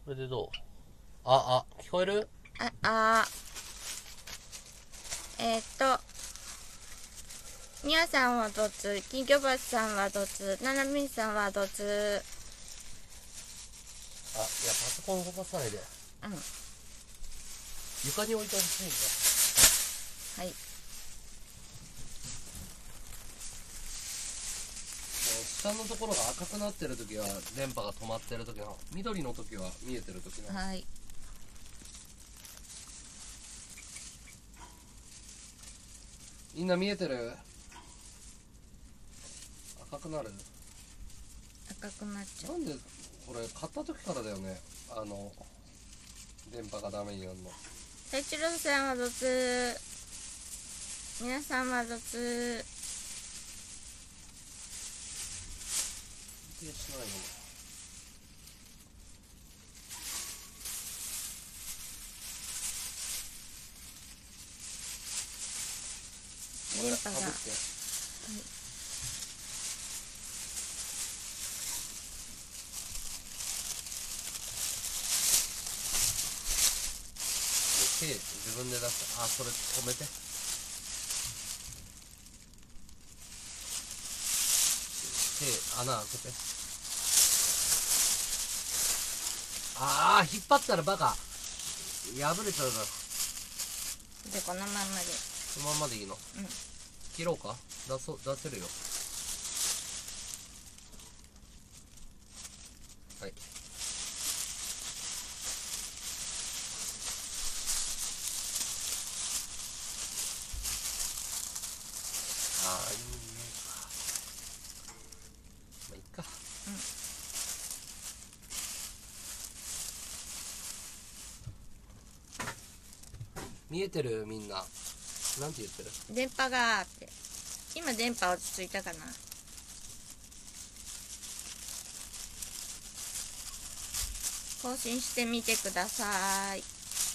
これでどう？聞こえる？ みやさんはどつ、金魚鉢さんはどつ、ななみんさんはどつ。 いや、パソコン動かさないで。 うん。 床に置いてほしいんだ。 はい。 下のところが赤くなってるときは電波が止まってるときの、緑のときは見えてるときの。 はい。 みんな見えてる？赤くなる？ 赤くなっちゃう。 なんでこれ買った時からだよね、電波がダメになるの。 太一郎さんはどつ、皆さんはどつ。 否定しないの。 電波が。 かぶって。手自分で出した。それ止めて。手穴開けて。引っ張ったらバカ破れちゃうから。 で、このまんまで。 そのまんまでいいの？ うん。 切ろうか？出せるよ。はい。いいね。まあいっか。 うん。 見えてる？みんななんて言ってる？ 電波がーって。今電波落ち着いたかな。更新してみてください。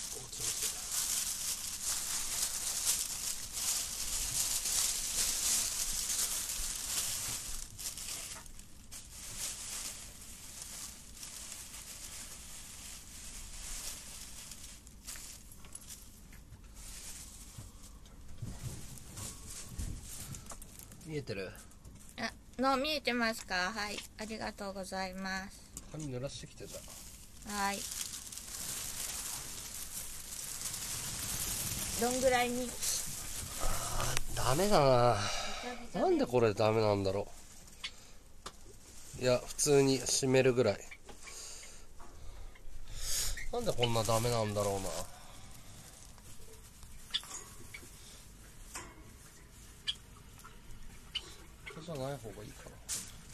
見えてる？ 見えてますか？はい。ありがとうございます。 髪濡らしてきてた。 はい。どんぐらいに？ ダメだな。なんでこれダメなんだろう。いや、普通に締めるぐらい。なんでこんなダメなんだろうな。これじゃない方がいいかな。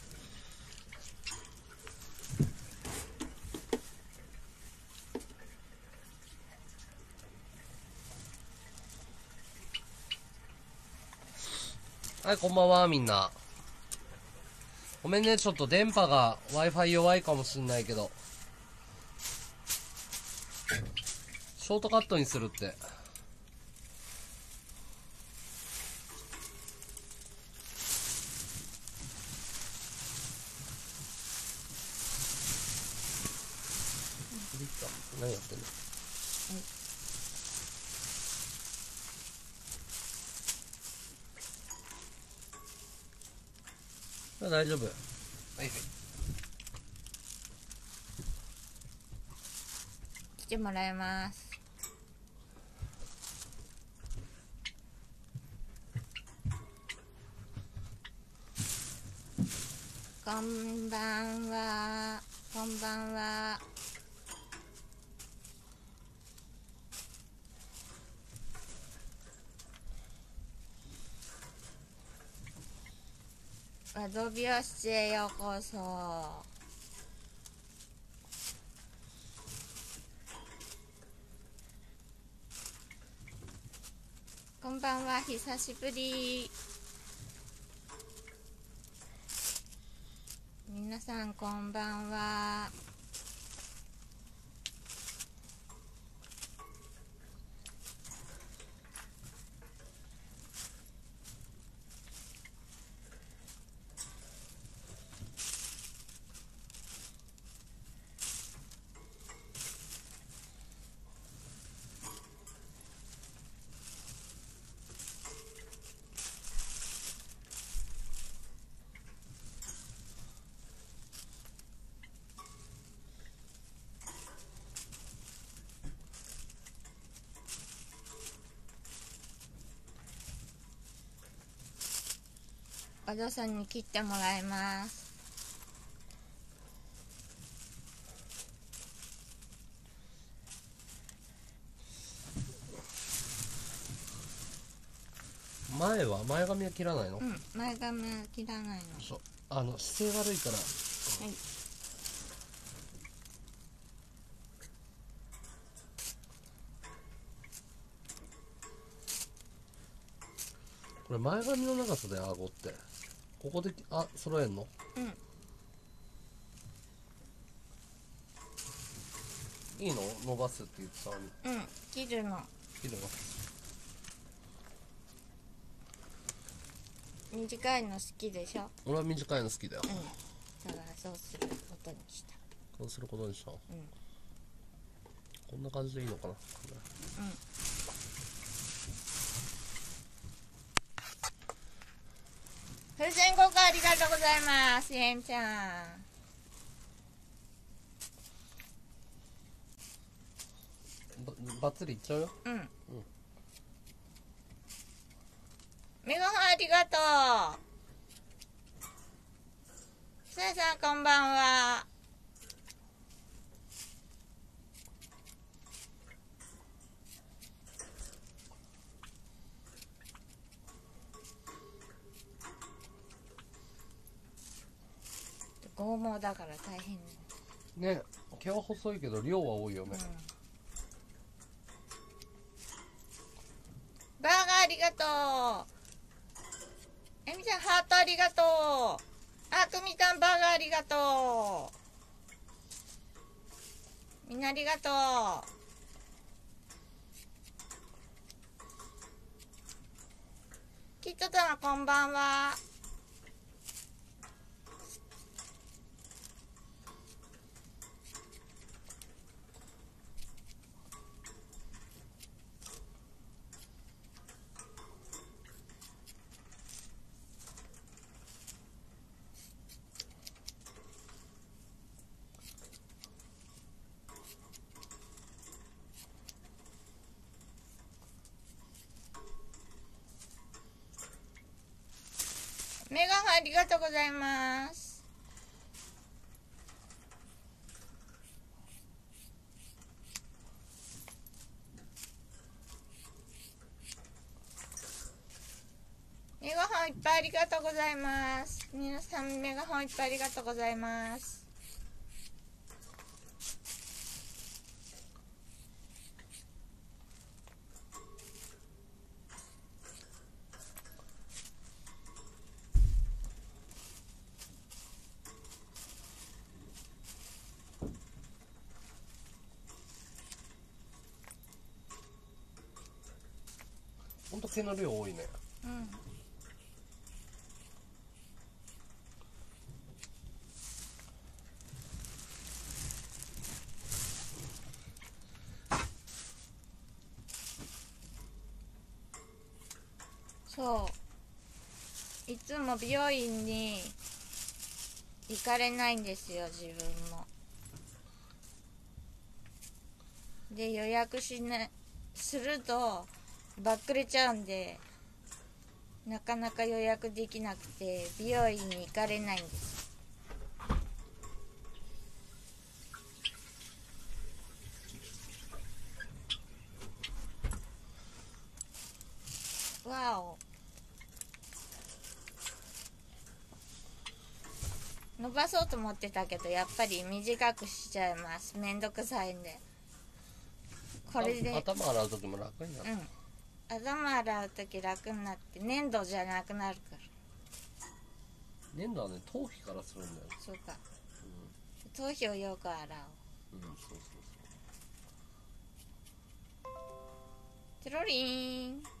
はい、こんばんは、みんな。ごめんね、ちょっと電波が Wi-Fi 弱いかもしんないけど。ショートカットにするって。何やってんの？大丈夫。はいはい。 来てもらいます。こんばんは。こんばんは。和道美容室へようこそ。こんばんは、久しぶり。皆さんこんばんは。 岡田さんに切ってもらいます。 前髪は切らないの？ うん、前髪は切らないの。 そう、姿勢悪いから。 はい。 これ前髪の長さだよ、顎って。ここで揃えんの？ うん。 いいの？伸ばすって言ってたのに。 うん、切るの。 切るの？ 短いの好きでしょ？ 俺は短いの好きだよ。 うん。だからそうすることにした。 そうすることにした。 うん。 こんな感じでいいのかな。 うん。風船交換ありがとうございます、えんちゃん。 バッツリいっちゃうよ。 うん。メガホンありがとう。さやさんこんばんは。剛毛だから大変ね、毛は細いけど量は多いよね。 バーガーありがとう。えみちゃんハートありがとう。あくみたんバーガーありがとう。みんなありがとう。キットさんこんばんは。メガホンありがとうございます。メガホンいっぱいありがとうございます。皆さんメガホンいっぱいありがとうございます。 ほんと毛の量多いね。 うん。そういつも美容院に行かれないんですよ、自分も。で予約するとばっくれちゃうんで、なかなか予約できなくて美容院に行かれないんです。わお、伸ばそうと思ってたけどやっぱり短くしちゃいます。めんどくさいんで。これで頭洗う時も楽になる。 頭洗う時楽になって、粘土じゃなくなるから。 粘土はね、頭皮からするんだよ。 そうか、頭皮をよく洗おう。 そうテロリーン。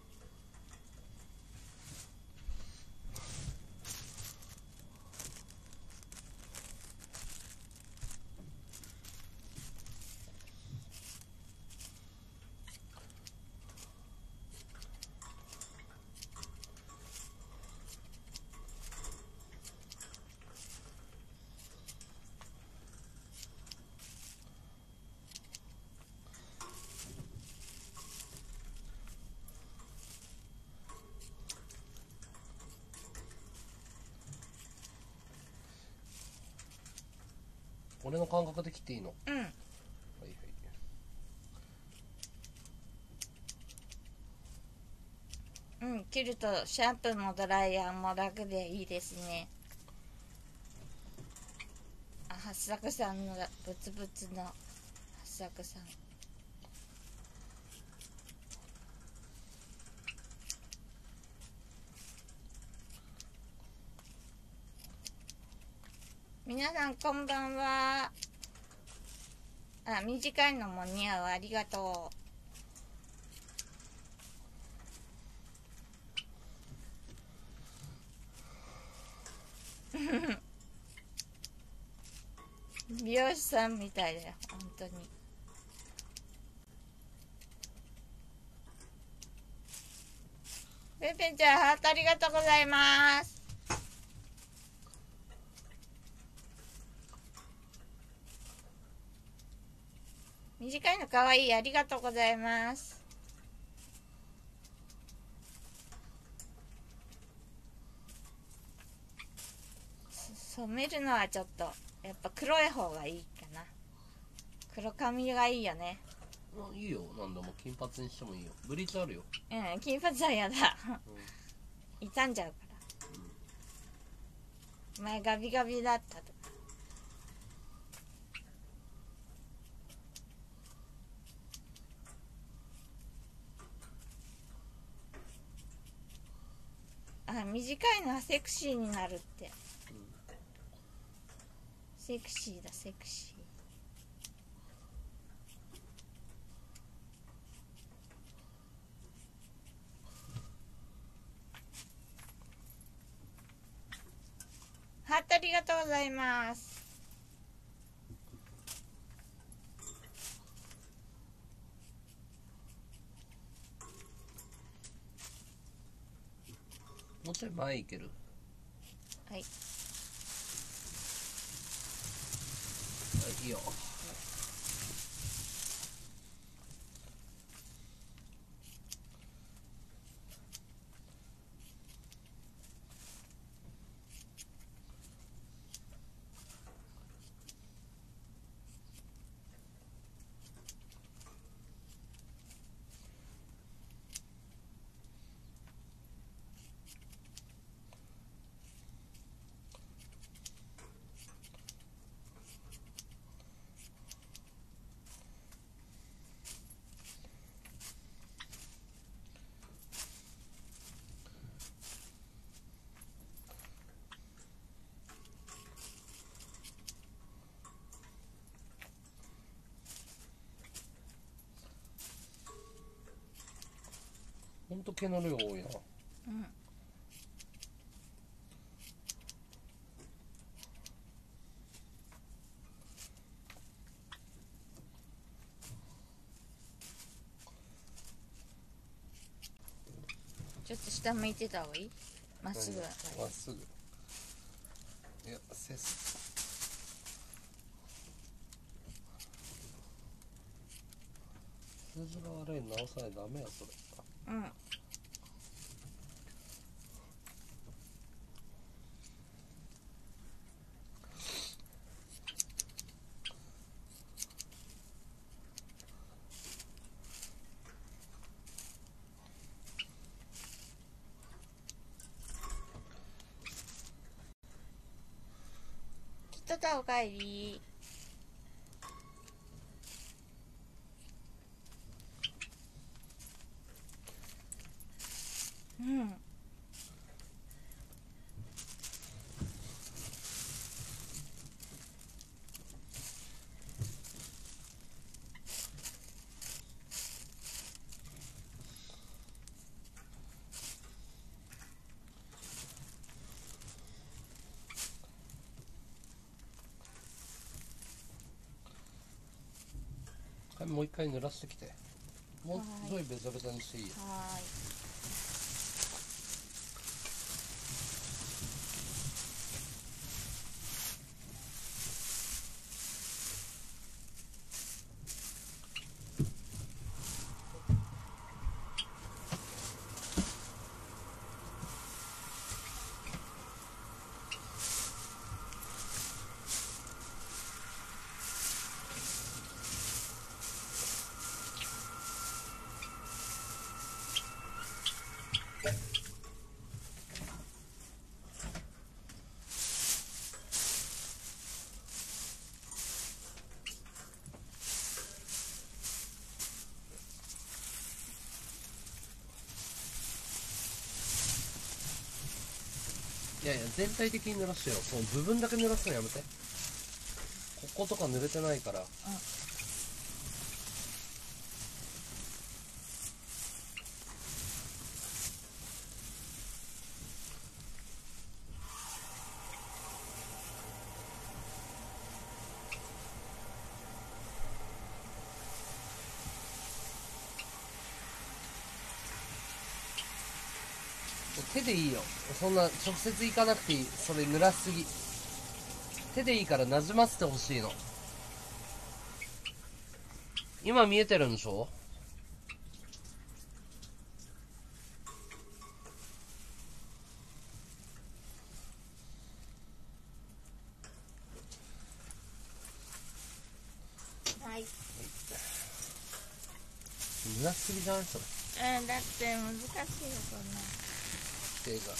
俺の感覚で切っていいの？ うん。 はいはい。 うん、切るとシャンプーもドライヤーも楽でいいですね。あ、八作さんのブツブツの八作さん。皆さんこんばんは。あ、短いのも似合う。ありがとう。美容師さんみたいだよ、本当に。ペンペンちゃん、ハートありがとうございます。短いのかわいい。ありがとうございます。染めるのはちょっとやっぱ黒い方がいいかな。黒髪がいいよね。 いいよ、何でも金髪にしてもいいよ。ブリーチあるよ。 うん、金髪はやだ。傷んじゃうから。前ガビガビだったとか。あ、短いのはセクシーになるって。セクシーだ、セクシー。ハートありがとうございます。 もうちょい前いける？ はい。 いいよ。ほんと毛の量多いな。 うん。ちょっと下向いてた方がいい？まっすぐ。 まっすぐ。いや、背筋が悪いの直さないとダメよ、それ。 うん。ちょっとおかえり。うん。 髪もう一回濡らしてきて。もうすごいベタベタにしていいよ。 はーい。 やいや、全体的に濡らしてよ。この部分だけ濡らすのやめて。こことか濡れてないから。手でいいよ。そんな直接いかなくていい。それ濡らしすぎ。手でいいからなじませてほしいの。今見えてるんでしょ？ はい。 濡らしすぎじゃないそれ。 だって難しいよこんな。 手が、はい。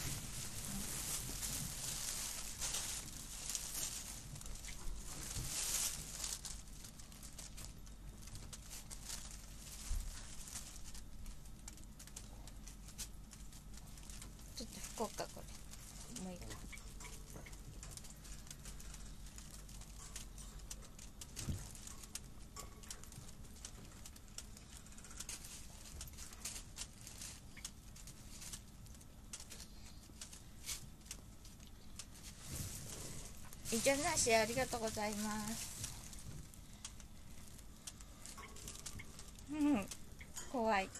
ちょっと拭こうかこれ。もういいか。じゃなしありがとうございます。怖い。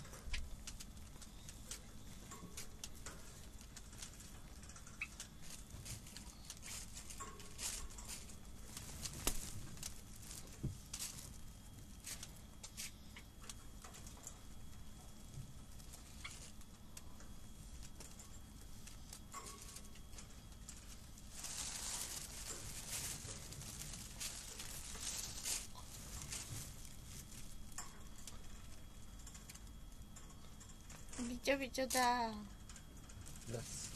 びちょびちょだ。 濡らす。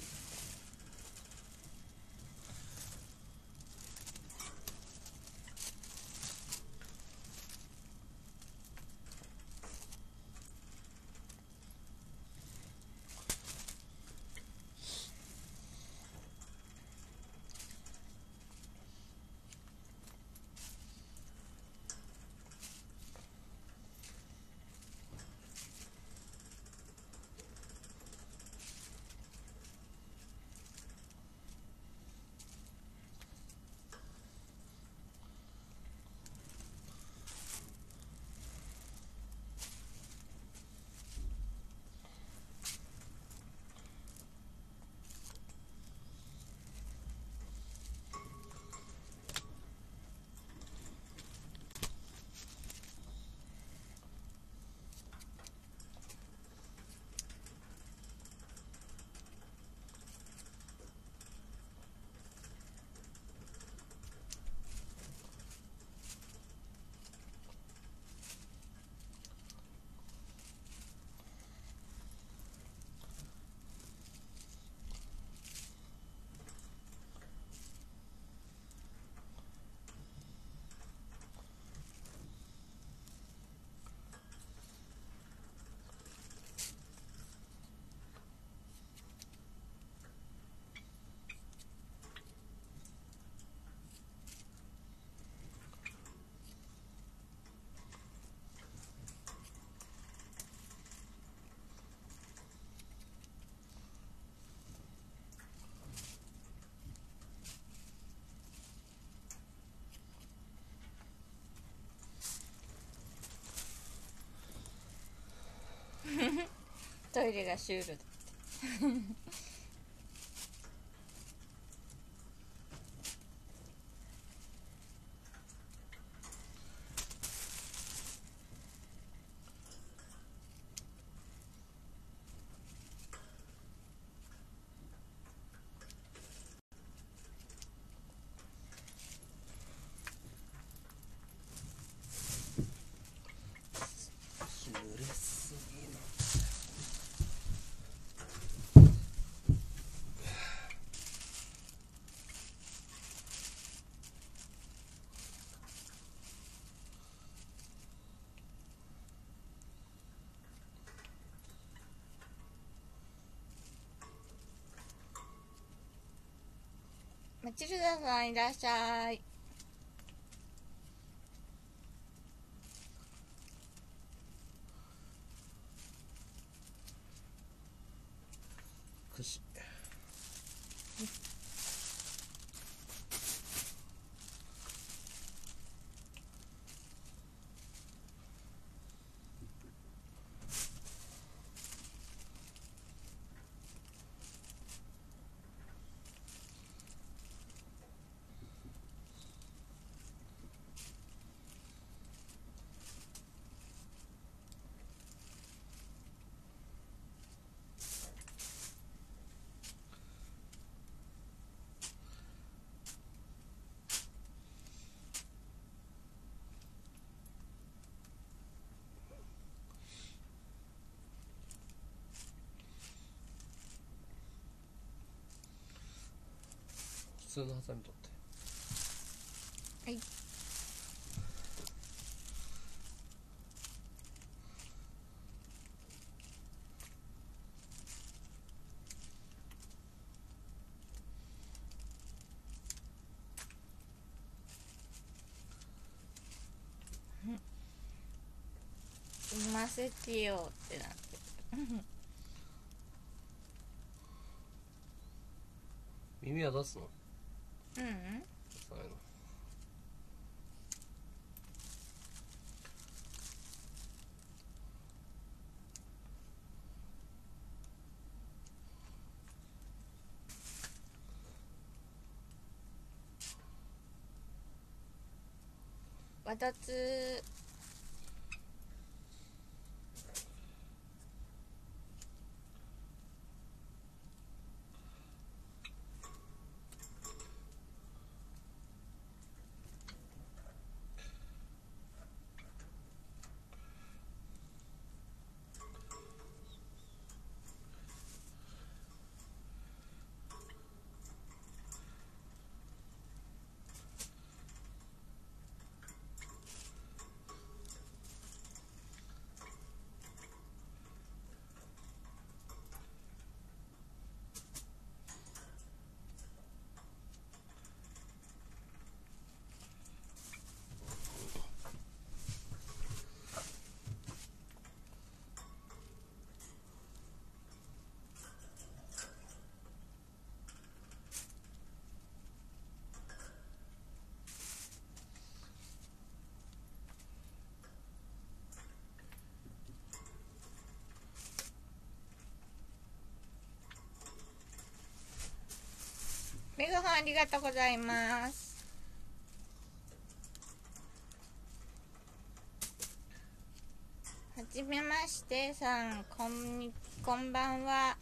トイレがシュールだって。 濡れすぎな。 マチルダさんいらっしゃい。 串。普通のハサミ取って。 はい。産ませてよってなってる。 耳は出すの？ うんうん。 そういうの。 わだつ。メグさんありがとうございます。はじめましてさん、こんばんは。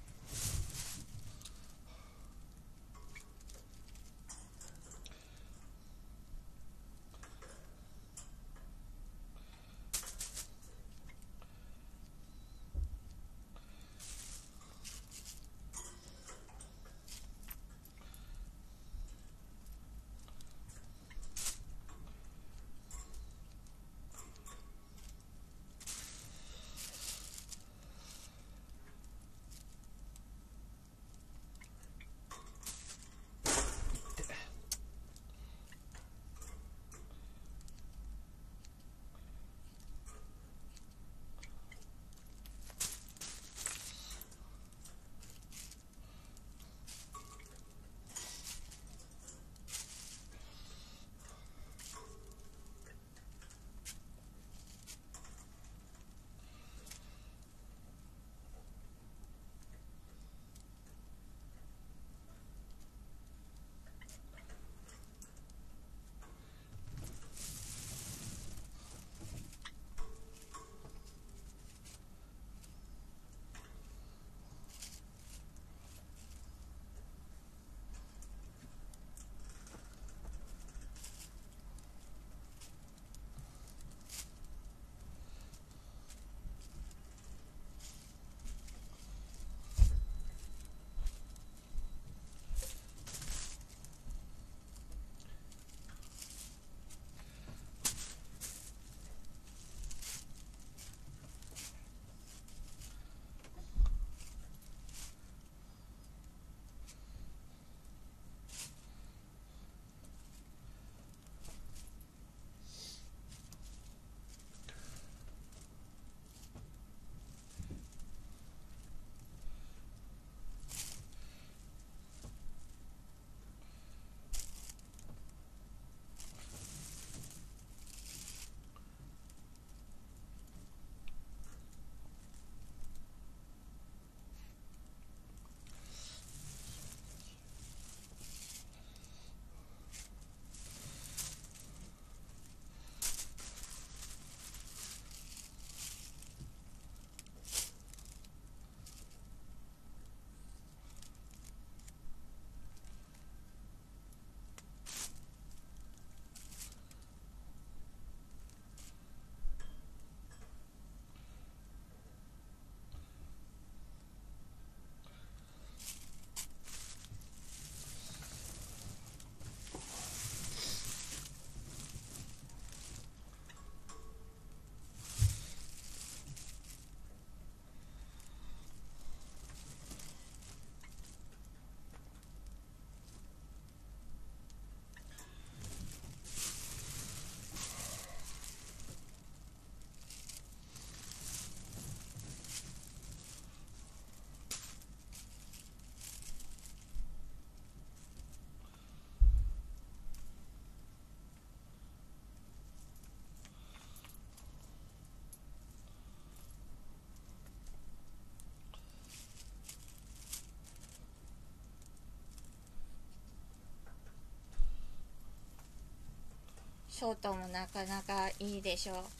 ショートもなかなかいいでしょう。 あ、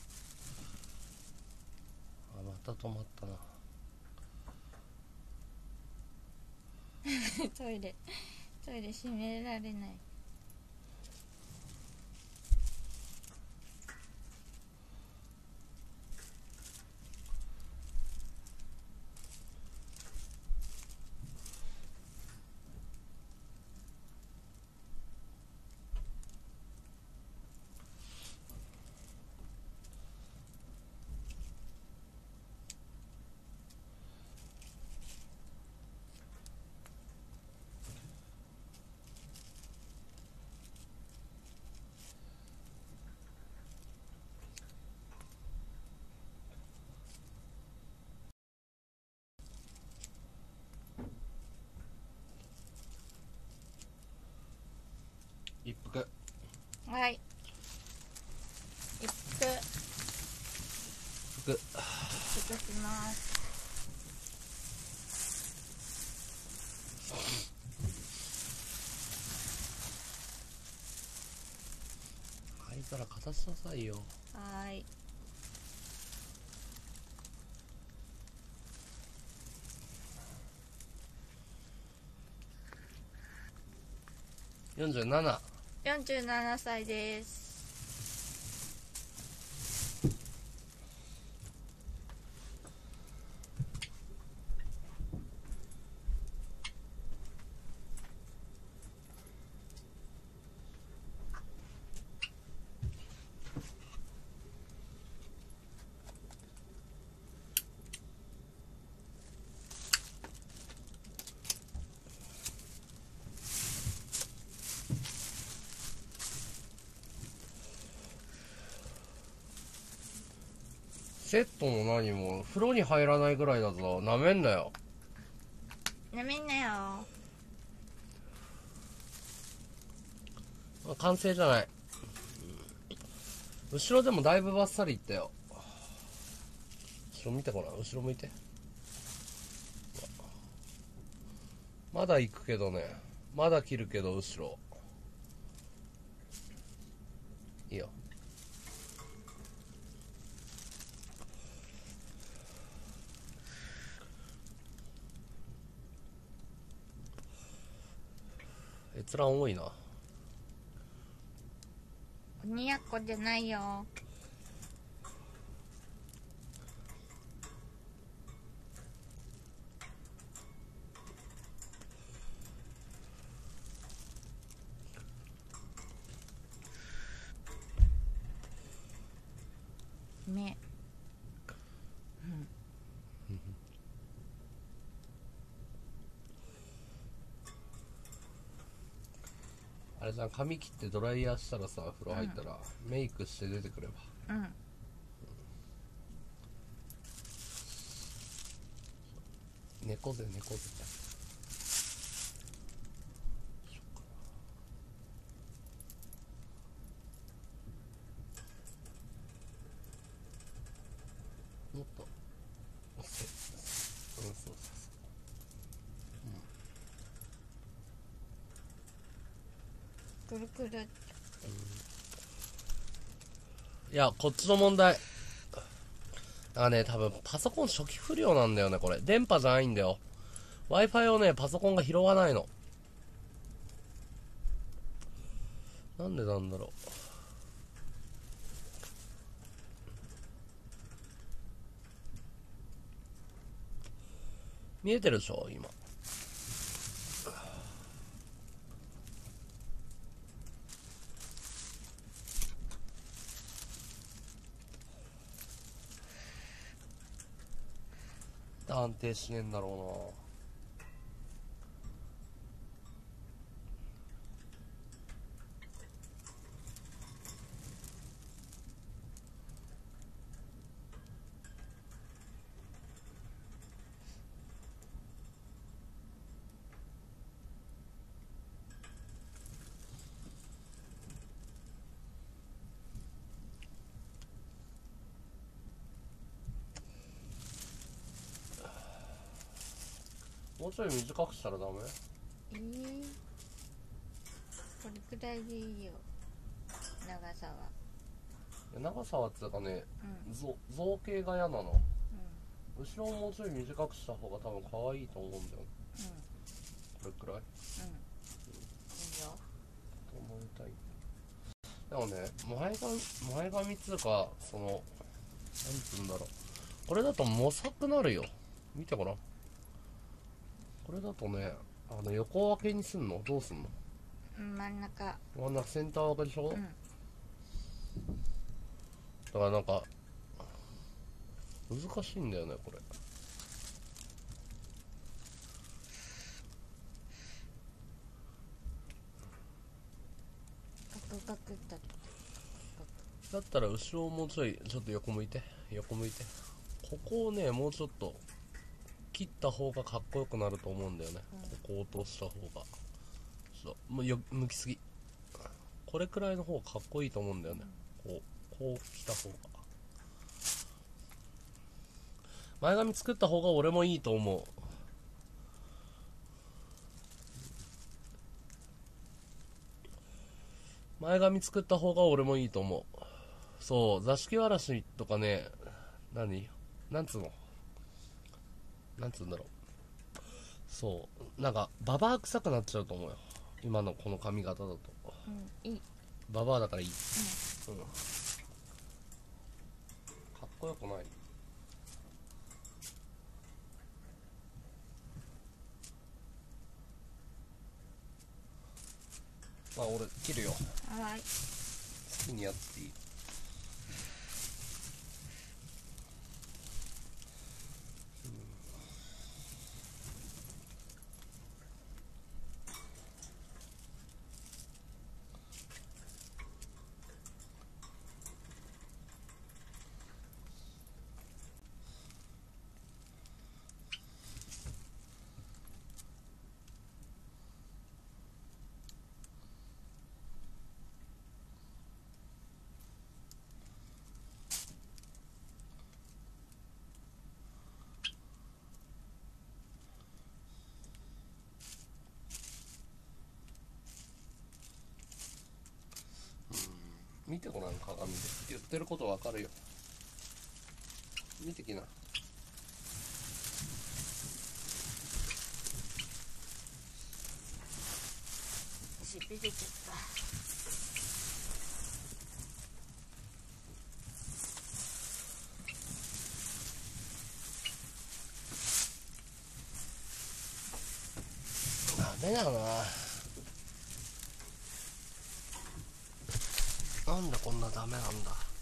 また止まったな。 トイレ閉められない。 一服。 はい、一服服。 します。 灰皿片しなさいよ。 はーい。 47。 47歳です。 セットも何も風呂に入らないぐらいだぞ。なめんなよ。 なめんなよ。 完成じゃない。後ろでもだいぶバッサリいったよ。後ろ見てごらん。後ろ向いて。まだ行くけどね。まだ切るけど後ろいいよ。閲覧多いな。 鬼やっこじゃないよ。目。 あれじゃん、髪切ってドライヤーしたらさ、風呂入ったら、メイクして出てくれば。 うん。 猫背猫背。もっとうん、そうそうそう。 くるくる。 いや、こっちの問題。だからね、多分パソコン初期不良なんだよね、これ。電波じゃないんだよ。Wi-Fi をね、パソコンが拾わないの。なんでなんだろう。見えてるでしょ、今。安定しねえんだろうな。もうちょい短くしたらダメ？ これくらいでいいよ。 長さは。 長さはっつうかね、 うん造形が嫌なの。 う後ろをもうちょい短くした方が多分可愛いと思うんだよね。 んこれくらいいいよ。 と思いたい。でもね、前髪っつうか、その、なんつうんだろう。これだと模索なるよ。見てごらん。これだとね、横分けにすんのどうすんの？ 真ん中。 真ん中センター分けでしょ？ うん。 だからなんか、難しいんだよね、これ。 ガクガクだ。 だったら後ろをもうちょっと横向いて。ここをね、もうちょっと切った方がかっこよくなると思うんだよね。ここを落とした方が。もう向きすぎ。これくらいの方がかっこいいと思うんだよね。こう来た方が。前髪作った方が俺もいいと思う。前髪作った方が俺もいいと思う。そう、座敷わらしとかね、なんつうんだろう。そう、なんか、ババア臭くなっちゃうと思うよ。今のこの髪型だと。 いい。 ババアだからいい。かっこよくない。まあ俺切るよ。 はい。 好きにやっていい。見てごらん、鏡で。言ってることわかるよ。見てきな。 しびれちゃった。 ダメだな。なんでこんなダメなんだ。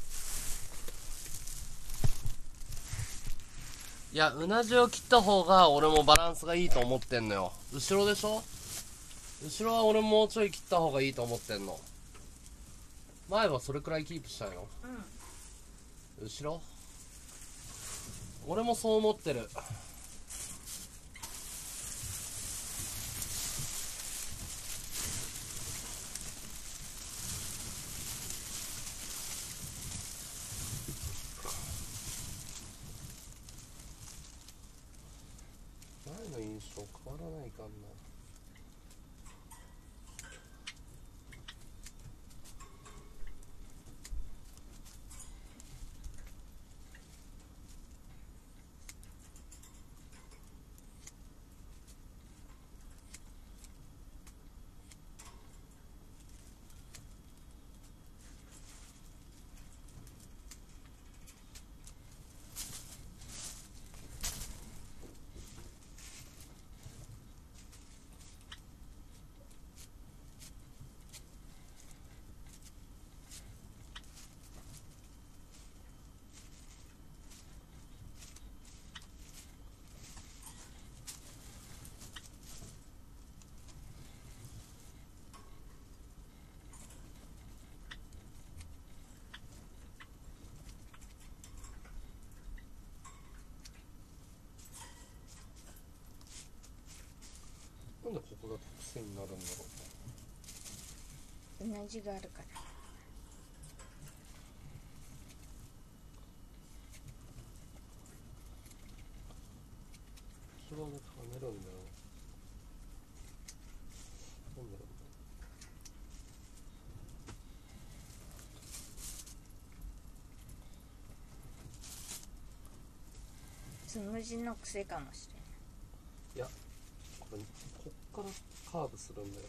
いや、うなじを切った方が俺もバランスがいいと思ってんのよ。後ろでしょ？後ろは俺もうちょい切った方がいいと思ってんの。前はそれくらいキープしたいの？後ろ？俺もそう思ってる。前の印象変わらないかんな。なんでここだと癖になるんだろうなじがあるから。 後ろで跳ねるんだよ。なんだろつむじの癖かもしれない。 いや、こっからカーブするんだよ。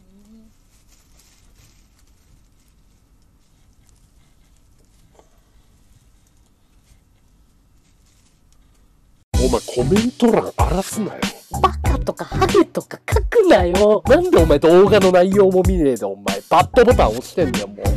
お前コメント欄荒らすなよ。バカとかハゲとか書くなよ。なんでお前動画の内容も見ねえでお前バッドボタン押してんだよもう。